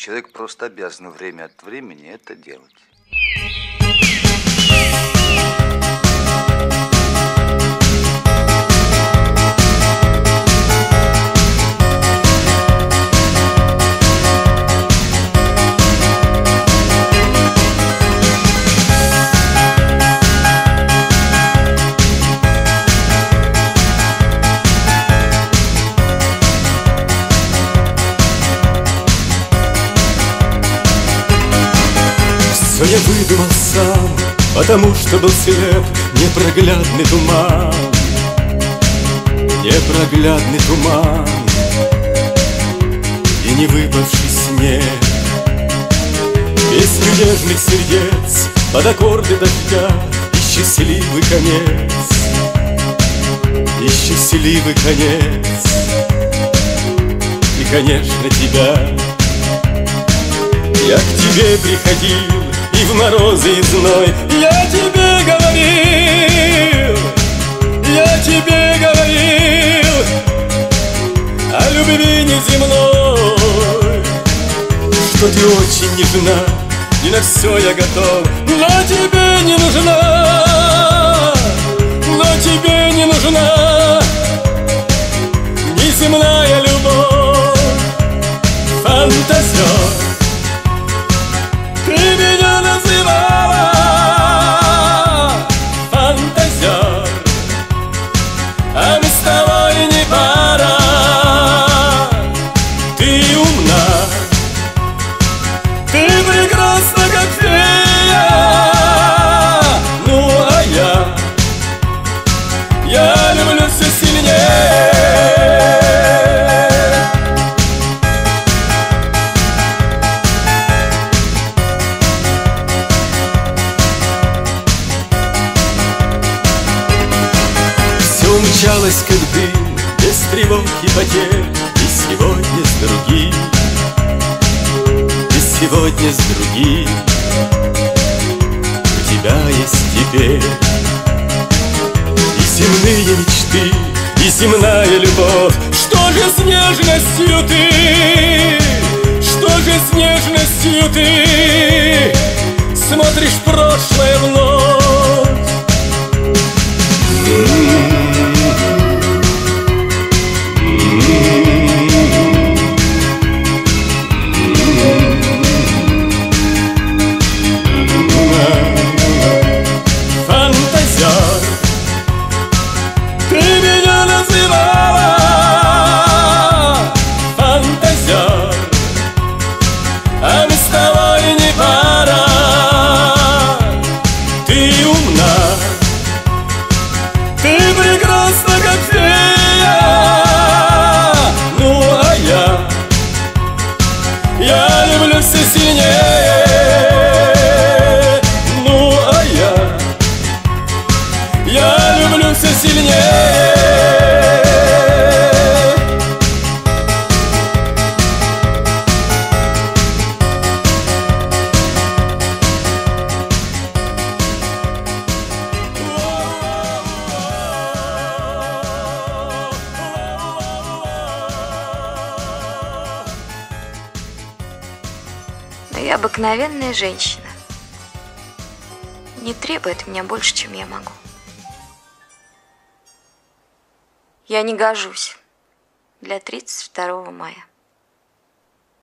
Человек просто обязан время от времени это делать. Все я выдумал сам, потому что был слеп. Непроглядный туман, непроглядный туман и не выпавший снег. Песню нежных сердец под аккорды дождя и счастливый конец, и счастливый конец, и, конечно, тебя. Я к тебе приходил и в морозы и зной, я тебе говорил, я тебе говорил о любви неземной, что ты очень нежна, и на все я готов, но тебе не нужна, но тебе не нужна неземная любовь, фантазер. Ты меня называла фантазер, а мы с тобой не пара. Ты умна, ты прекрасна, как фея. Ну а я люблю все сильнее. Умчалась, как дым, без тревог и потерь, и сегодня с другим, и сегодня с другим. У тебя есть теперь и земные мечты, и земная любовь. Что же с нежностью ты, что же с нежностью ты смотришь в прошлое вновь? Ты меня называла фантазер, а мы с тобой не пара. Ты умна, ты прекрасна, как фея. Ну а я люблю все сильнее. Ну а я люблю все сильнее. Но я обыкновенная женщина. Не требует меня больше, чем я могу. Я не гожусь для 32 мая.